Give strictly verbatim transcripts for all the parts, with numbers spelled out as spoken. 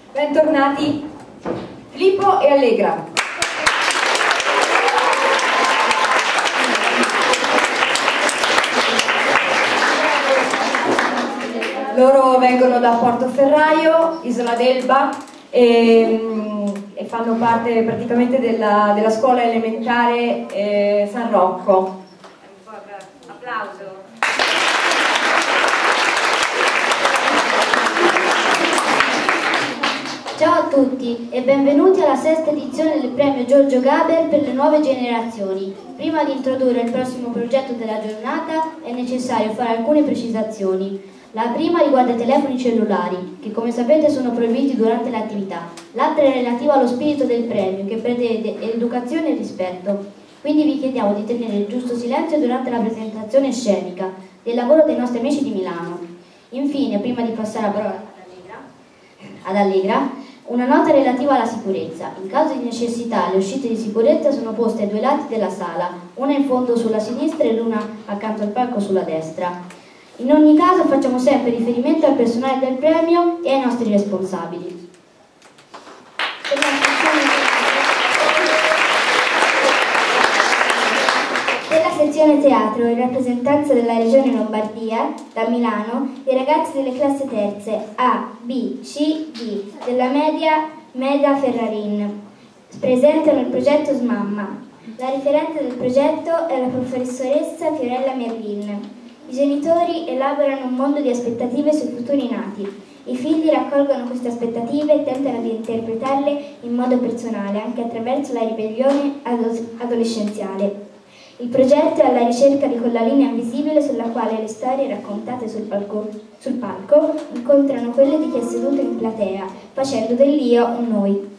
Bentornati Filippo e Allegra. Loro vengono da Portoferraio, Isola d'Elba, e, e fanno parte praticamente della, della scuola elementare eh, San Rocco. Applauso. Ciao a tutti e benvenuti alla sesta edizione del premio Giorgio Gaber per le nuove generazioni. Prima di introdurre il prossimo progetto della giornata è necessario fare alcune precisazioni. La prima riguarda i telefoni cellulari, che come sapete sono proibiti durante l'attività. L'altra è relativa allo spirito del premio, che prevede educazione e rispetto. Quindi vi chiediamo di tenere il giusto silenzio durante la presentazione scenica del lavoro dei nostri amici di Milano. Infine, prima di passare la parola ad Allegra, una nota relativa alla sicurezza. In caso di necessità, le uscite di sicurezza sono poste ai due lati della sala, una in fondo sulla sinistra e l'una accanto al palco sulla destra. In ogni caso facciamo sempre riferimento al personale del premio e ai nostri responsabili. Per la sezione, per la sezione teatro, in rappresentanza della Regione Lombardia, da Milano, i ragazzi delle classi terze A, B, C, D della media Meda Ferrarin presentano il progetto Smamma. La referente del progetto è la professoressa Fiorella Merlin. I genitori elaborano un mondo di aspettative sui futuri nati. I figli raccolgono queste aspettative e tentano di interpretarle in modo personale, anche attraverso la ribellione adolescenziale. Il progetto è alla ricerca di quella linea invisibile sulla quale le storie raccontate sul palco, sul palco incontrano quelle di chi è seduto in platea, facendo dell'io un noi.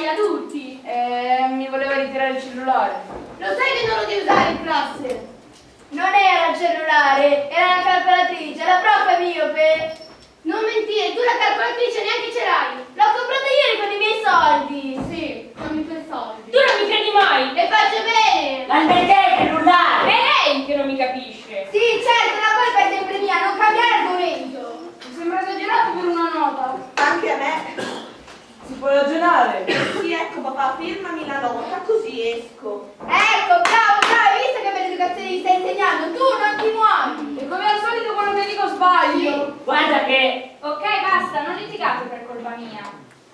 agli adulti. Eh, mi voleva ritirare il cellulare. Lo sai che non lo devi usare in classe? Non era il cellulare, era la calcolatrice, la prof è miope. Non mentire, tu la calcolatrice neanche ce l'hai. L'ho comprata ieri con i miei soldi. Sì, con i tuoi soldi. Tu non mi credi mai! Le faccio bene. Ma perché il cellulare? Eh, È lei che non mi capisce. Sì, certo, la colpa è sempre mia, non cambiare argomento. Mi sembra esagerato per una nota. Anche a me. Si può ragionare. Sì, ecco papà, firmami la nota così esco. Ecco, bravo, bravo, hai visto che bella educazione gli stai insegnando? Tu non ti muovi. E come al solito quando ti dico sbaglio. Guarda che... Ok, basta, non litigate per colpa mia.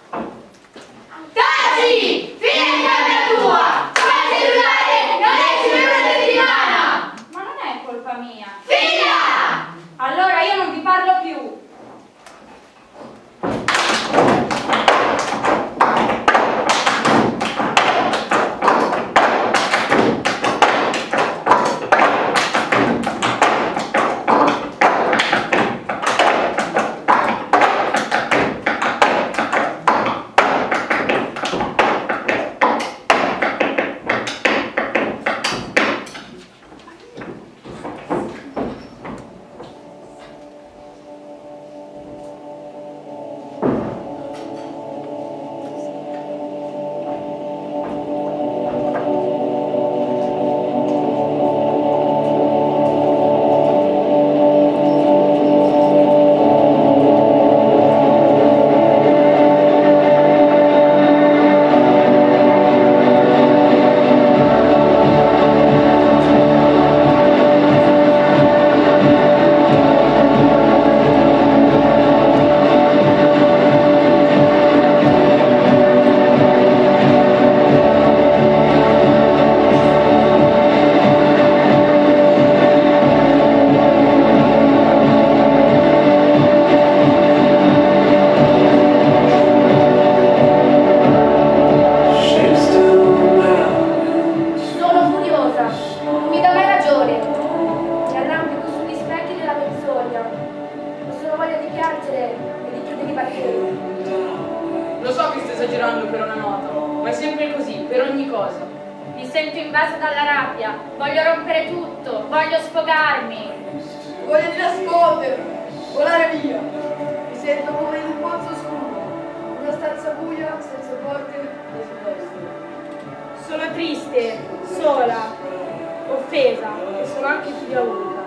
Taci! Fine di camera tua! Come il cellulare non esci per una settimana! Ma non è colpa mia. Figlia! Allora io non vi parlo più. Lo so che sto esagerando per una nota, ma è sempre così, per ogni cosa. Mi sento invasa dalla rabbia, voglio rompere tutto, voglio sfogarmi. Voglio di nascondermi, volare via. Mi sento come in un pozzo scuro, una stanza buia, senza porte né finestre. Sono triste, sola, offesa e sono anche figlia unica.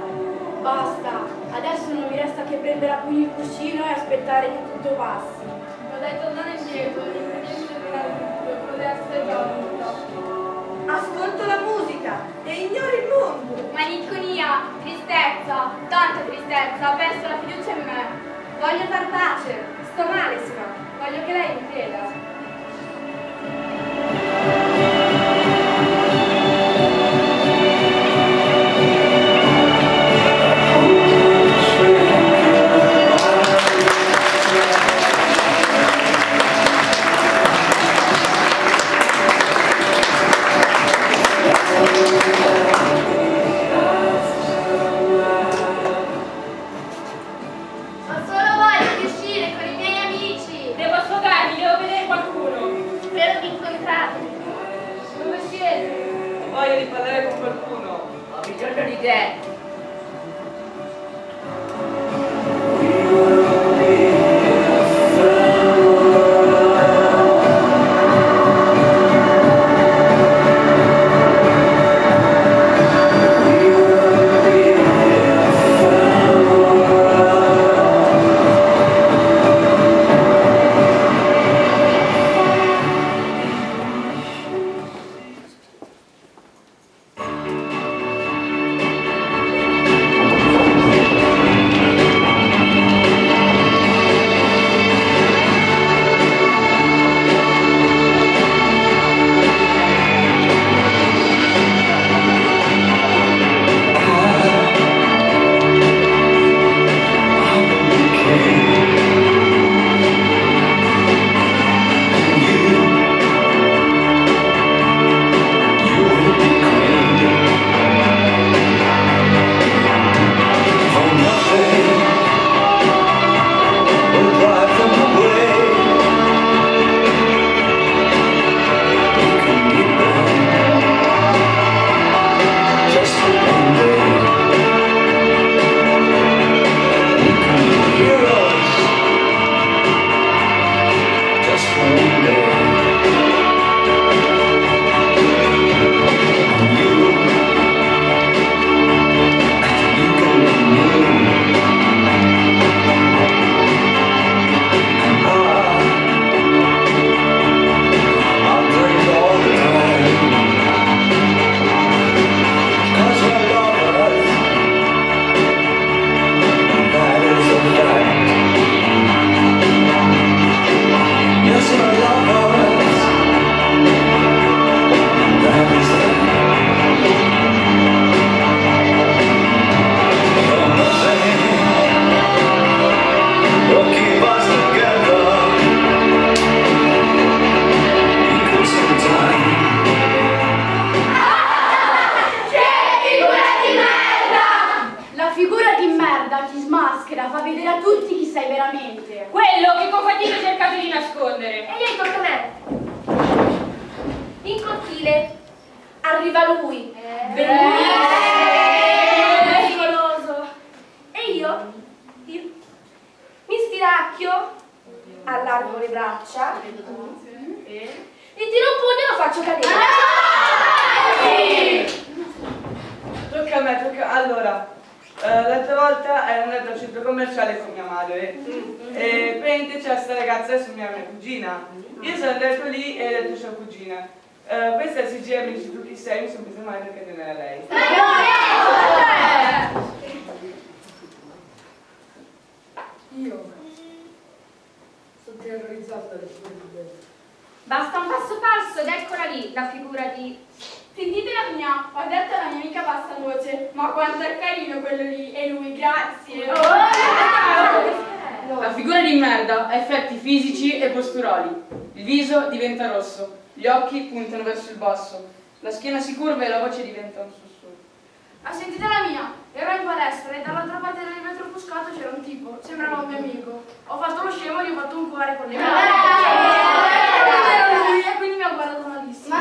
Basta, adesso non mi resta che prendere a pugni il cuscino e aspettare che tutto passi. Ma dai, tornare indietro, l'ingrediente della luce, poteva essere già venuta. Ascolto la musica e ignoro il mondo. Malinconia, tristezza, tanta tristezza, ha perso la fiducia in me. Voglio far pace, sto male, Sima. Voglio che lei mi creda. Voglio di parlare con qualcuno, ho bisogno di te. stile. Arriva lui, bellissimo, pericoloso. E io, io mi stiracchio, allargo le braccia e tiro un pugno e lo faccio cadere. Tocca a me, tocca. Allora, eh, l'altra volta ero andata al centro commerciale con mia madre e praticamente c'era questa ragazza su mia, mia cugina. Io sono andato lì e ho detto ciao cugina. Uh, questa si gira mi dice tu chi sei, mi sono presa male perché non era lei. Io sono terrorizzato dalle figure di Bello. Basta un passo falso ed eccola lì, la figura di... Sentite la mia, ho detto alla mia amica Passavoce, ma quanto è carino quello lì, e lui, grazie. La figura di merda ha effetti fisici e posturali. Il viso diventa rosso, gli occhi puntano verso il basso, la schiena si curva e la voce diventa un sussurro. Ah, sentite la mia, ero in palestra e dall'altra parte del vetro offuscato c'era un tipo, sembrava un mio amico. Ho fatto lo scemo e gli ho fatto un cuore con le mani. Era lui e quindi mi ha guardato malissimo.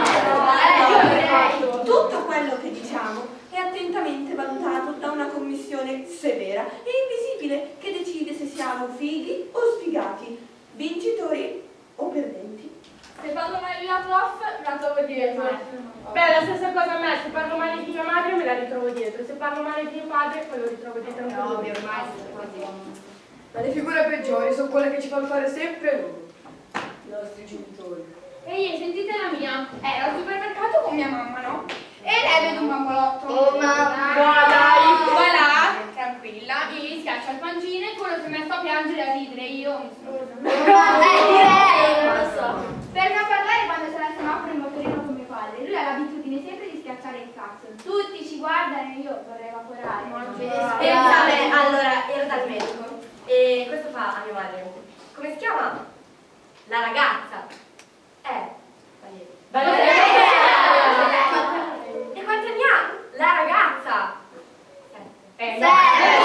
Tutto quello che diciamo è attentamente valutato da una commissione severa e invisibile che decide se siamo fighi o sfigati, vincitori o perdenti. Se parlo male di una prof, la trovo dietro. Beh, la stessa cosa a me, se parlo male di mia madre me la ritrovo dietro, se parlo male di mio padre poi lo ritrovo dietro anche lui. Ormai Ma le figure peggiori sono quelle che ci fanno fare sempre loro, i nostri genitori. Ehi, sentite la mia, ero al supermercato con mia mamma, no? E lei vede un bambolotto. Oh mamma! No, dai! Va là, tranquilla, gli schiaccia il pancino e quello si è messo a piangere e a ridere. Io mi sono... Eh, direi! Non lo so. Per non parlare quando sarà al semaforo in motorino con mio padre. Lui ha l'abitudine sempre di schiacciare il cazzo. Tutti ci guardano e io vorrei evaporare. Pensate, allora, ero dal medico e questo fa a mia madre. Come si chiama? La ragazza. Eh, Valeria. E quanti anni ha? La ragazza. Eh, no.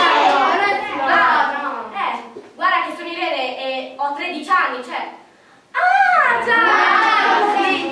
No, no. Eh, guarda che sono Irene e ho tredici anni, cioè. Ah, già! Sì.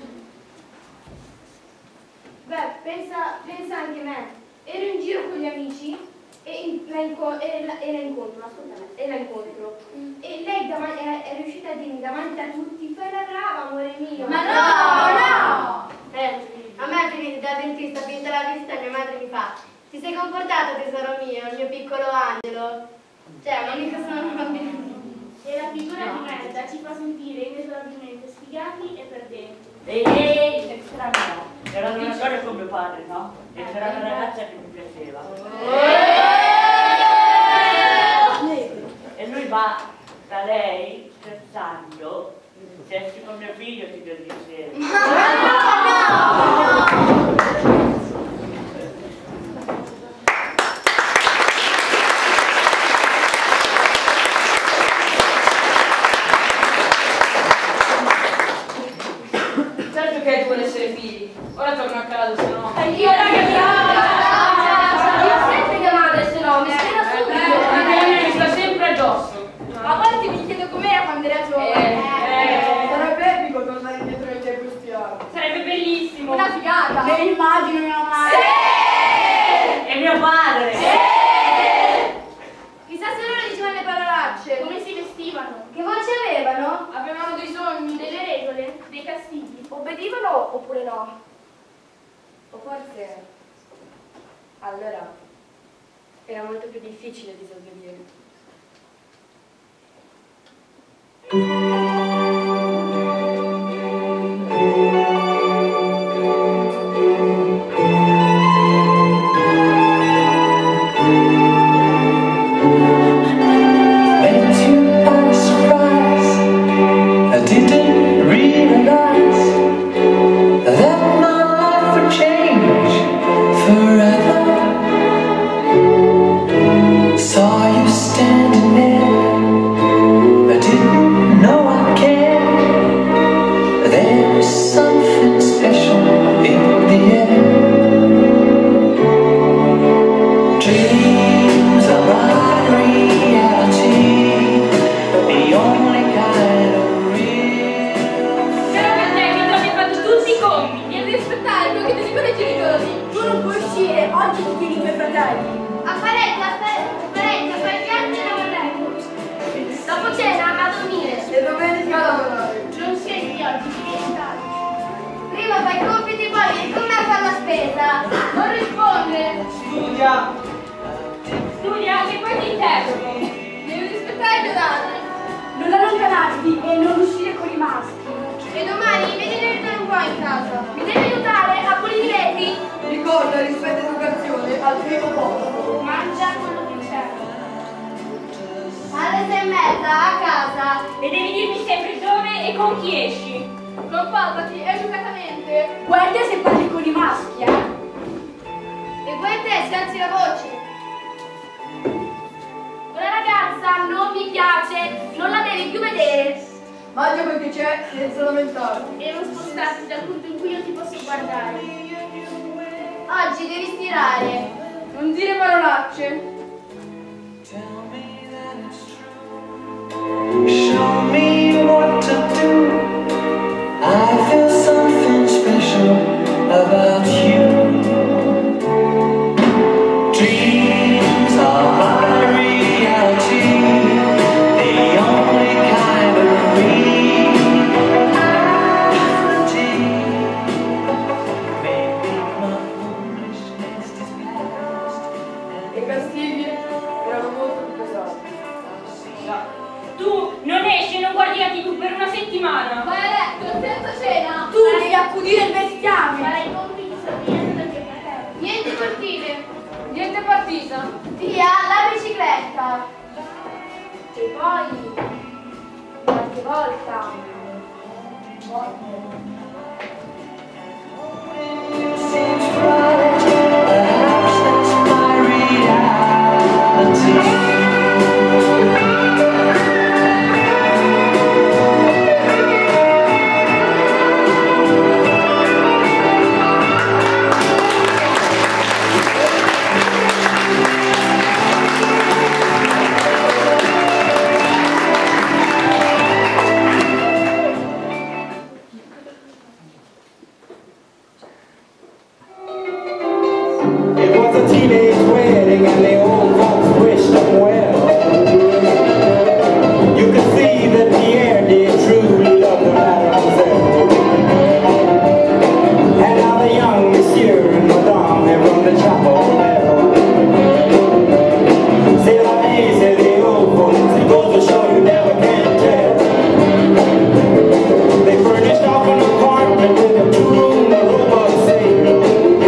Beh, pensa, pensa anche me. Ero in giro con gli amici e in- la, inco- e la, e la incontro, ascolta me, e la incontro. E lei davan- è, è riuscita a dirmi davanti a tutti, fai la brava, amore mio. Ma no, no! Eh, a me finita da dentista, finita la visita, mia madre mi fa: ti sei comportato tesoro mio, il mio piccolo angelo? Cioè, ma mica sono una bambina. E la figura di merda ci fa sentire inesorabilmente sfigati e perdenti. Ehi, ehi, senti la mia, ero andata a giocare con mio padre, no? E c'era una ragazza che mi piaceva. E lui va da lei scherzando, se esci con mio figlio ti vedo insieme. Certo che vuole essere figli. Ora torno a casa, se no. Io io sempre mia madre, se no, mi schiena subito. Anche lei mi sta sempre addosso. A volte mi chiedo com'era quando era giovane. Eh, Sarebbe epico tornare indietro nei tempi spiari. Sarebbe bellissimo. Una figata. Le immagino mia mamma. E mio padre! Chissà se loro dicevano le parolacce. Come si vestivano? Che voce avevano? Avevano dei sogni, delle regole, dei castighi. Obbedivano oppure no? O forse allora era molto più difficile disobbedire. Spero per te che tu abbia fatto tutti i conti. poi vieni con me a fare la spesa. Non risponde. Studia. Studia che poi ti interrogo. Devi rispettare il mio orario. Non allontanarti e non uscire con i maschi. E domani vieni a aiutare un po' in casa. Mi devi aiutare a pulire i reti? Ricorda, rispetto e educazione al primo posto. Mangia quello che c'è. Alle sei e mezza a casa. E devi dirmi sempre dove e con chi esci. Comportati educatamente. Guarda se parli con i maschi, eh. E poi a te scansi la voce. Quella ragazza non mi piace, non la devi più vedere. Mangia quel che c'è senza lamentarti. E non spostarti dal punto in cui io ti posso guardare. Oggi devi stirare. Non dire parolacce. Show me what to do. I feel something special about you. Dreams are my reality, the only kind of reality. Maybe my foolishness is past. I castighi erano molto più pesanti. Tu non esci e non guardi la tivù per una settimana. Vai a letto senza cena. Tu devi accudire il bestiame. Farai i compiti sorridendo da tuo fratello. Niente cortile. Niente partita. Via la bicicletta. E poi, qualche volta, Seems right, perhaps that's my reality. It was a teenage wedding and the old folks wished them well. You could see that Pierre did truly love the mademoiselle. And now the young monsieur and madame have rung the chapel bell. C'est la vie, said the old folks, it goes to show you never can tell. They furnished off an apartment with a two-room robot sale.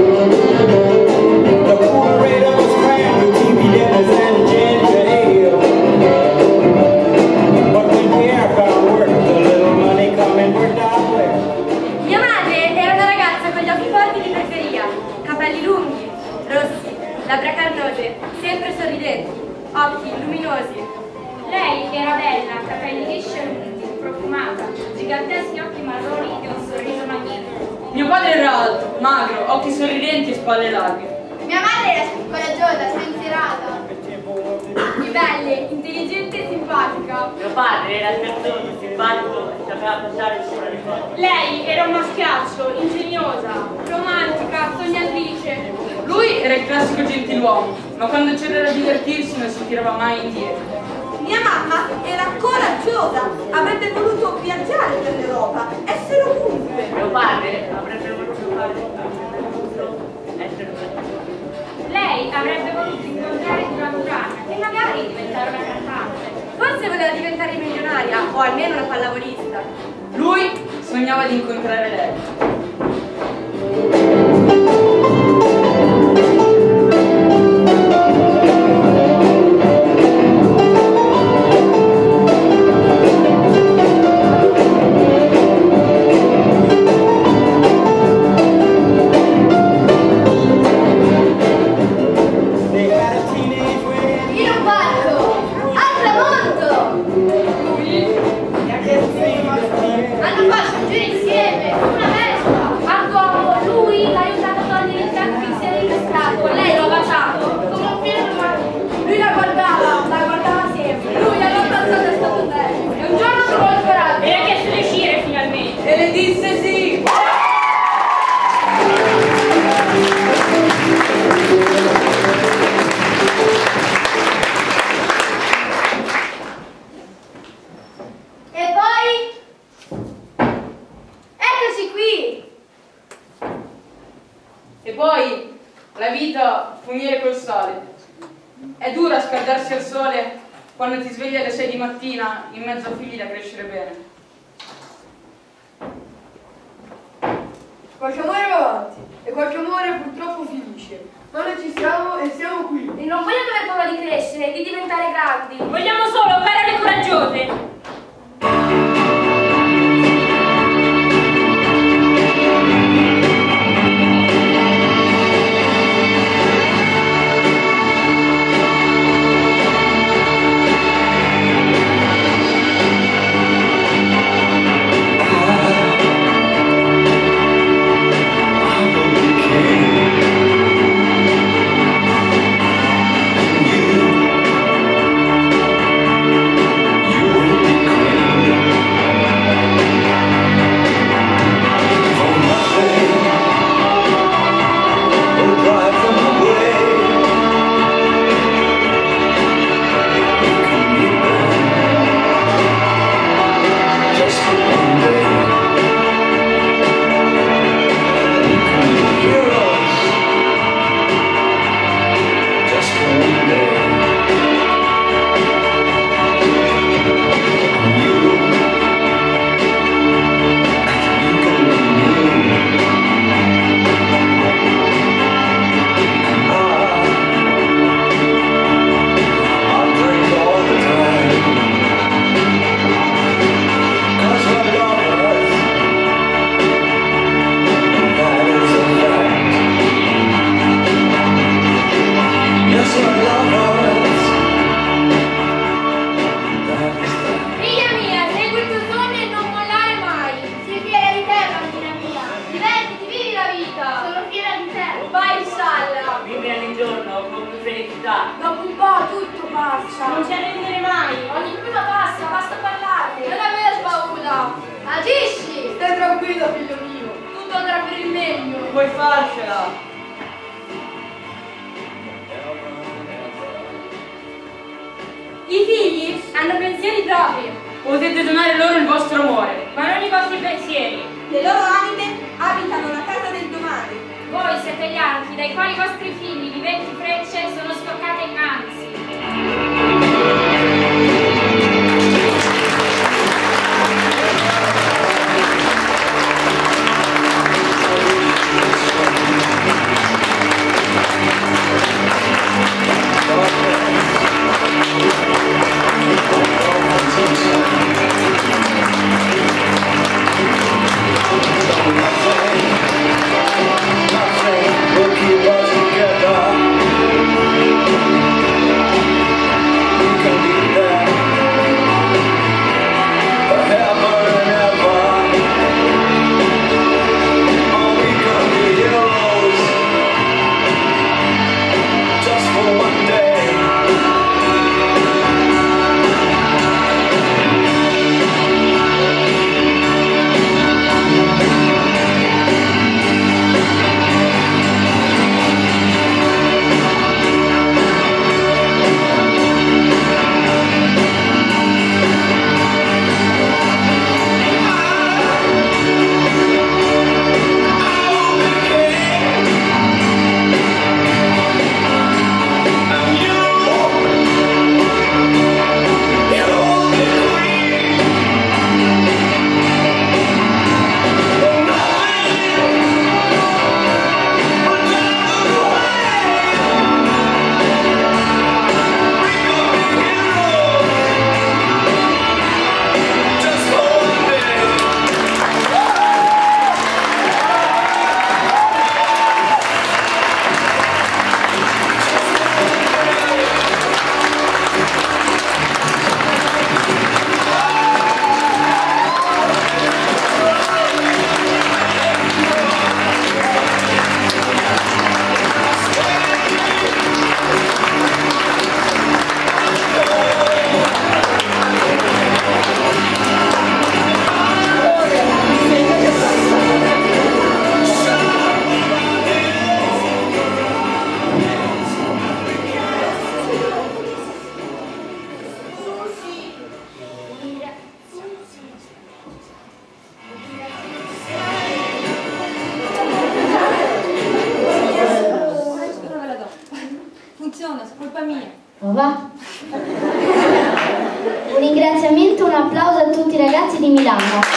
The coolerator was crammed with T V dinners and ginger ale. But when Pierre found work, the little money coming worked out well. mia madre era una ragazza con gli occhi forti di periferia, capelli lunghi, rossi, labbra carnose, sempre sorridenti, occhi luminosi. Lei era bella, capelli lisci e lunghi, profumata, giganteschi occhi marroni e un sorriso magnifico. Mio padre era alto, magro, occhi sorridenti e spalle larghe. Mia madre era coraggiosa, spensierata. Belle, intelligente e simpatica. Mio padre era scherzoso, simpatico e sapeva passare sopra le cose. Lei era un maschiaccio, ingegnosa, romantica, sognatrice. Lui era il classico gentiluomo, ma quando c'era da divertirsi non si tirava mai indietro. Mia mamma era coraggiosa, avrebbe voluto viaggiare per l'Europa, essere ovunque. Mio padre avrebbe voluto fare tutto, essere un Lei avrebbe voluto incontrare Duran Duran e magari diventare una cantante. Forse voleva diventare milionaria o almeno una pallavolista. Lui sognava di incontrare lei. They had a teenage wedding. In un parco. Al tramonto. You could see that Pierre Hanno fatto un giro insieme. poi la vita fu miele col sale. È dura scaldarsi al sole quando ti svegli alle sei di mattina in mezzo a figli da crescere bene. Qualche amore va avanti e qualche amore purtroppo finisce. Ma noi ci siamo e siamo qui. E non vogliamo aver paura di crescere, di diventare grandi. Vogliamo solo parole coraggiose. Dopo un po' tutto passa. Non ci arrendere mai. Ogni prima passa, basta parlarne. Non aver paura. Agisci! Stai tranquillo, figlio mio. Tutto andrà per il meglio. Puoi farcela. I figli hanno pensieri propri. Potete donare loro il vostro amore, Ma non i vostri pensieri. Le loro anime abitano la casa del domani. Voi siete gli archi dai quali i vostri figli, viventi frecce, sono stoccate innanzi. We'll keep us together. mia. Oh, va. Un ringraziamento, un applauso a tutti i ragazzi di Milano.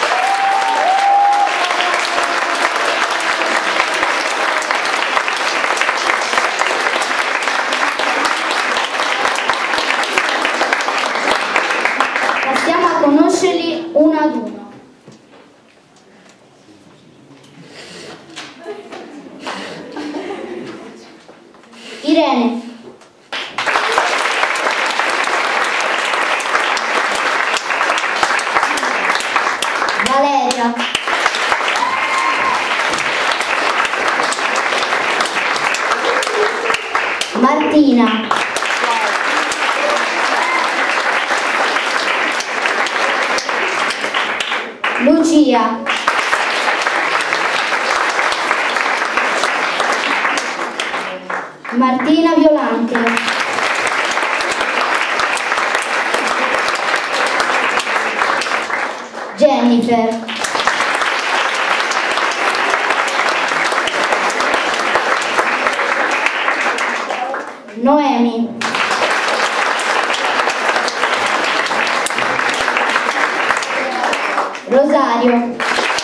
Passiamo a conoscerli uno ad uno. Irene. Valeria. Martina. Lucia. Martina Violante. Jennifer. Noemi. Rosario.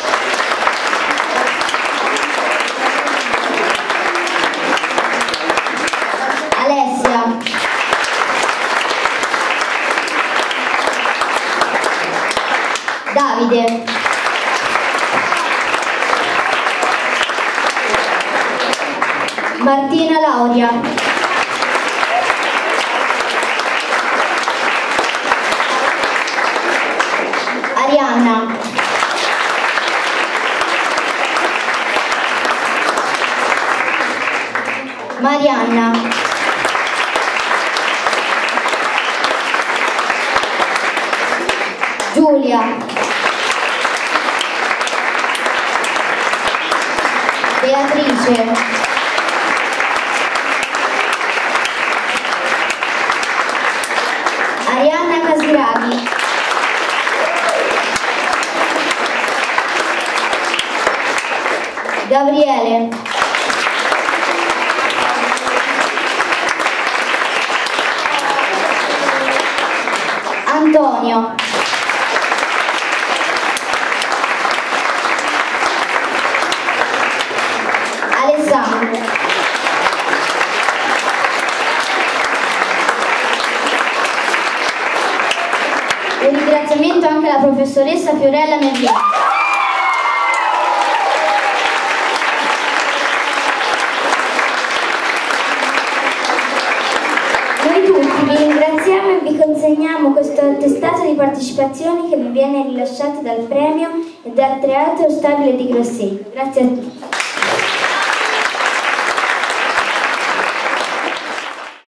Alessia. Davide. Martina Lauria. Arianna. Marianna. Giulia. Beatrice. Arianna Casiraghi. Gabriele. Antonio. Alessandro. Un ringraziamento anche alla professoressa Fiorella Merliani. Noi tutti vi ringraziamo e vi consegniamo questo attestato di partecipazione che vi viene rilasciato dal premio e dal Teatro Stabile di Grosseto. Grazie a tutti.